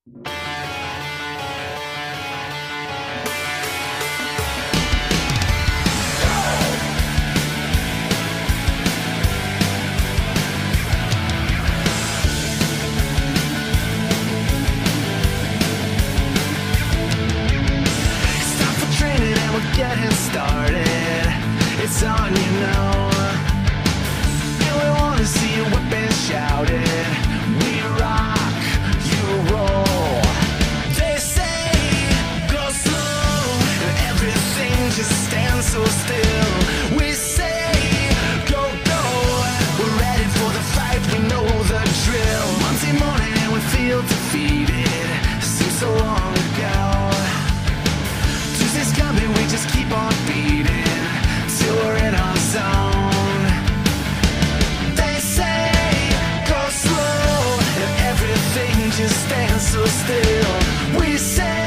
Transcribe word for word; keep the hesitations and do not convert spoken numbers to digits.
Getting started, it's on, you know. And we wanna see you whip and shout it. We rock, you roll. They say, go slow, and everything just stands so still. We say, go, go, we're ready for the fight, we know the drill. Monday morning and we feel defeated, seems so long ago. Tuesday's coming, we just keep on beating till we're in our zone. They say, go slow, and everything just stands so still. We say,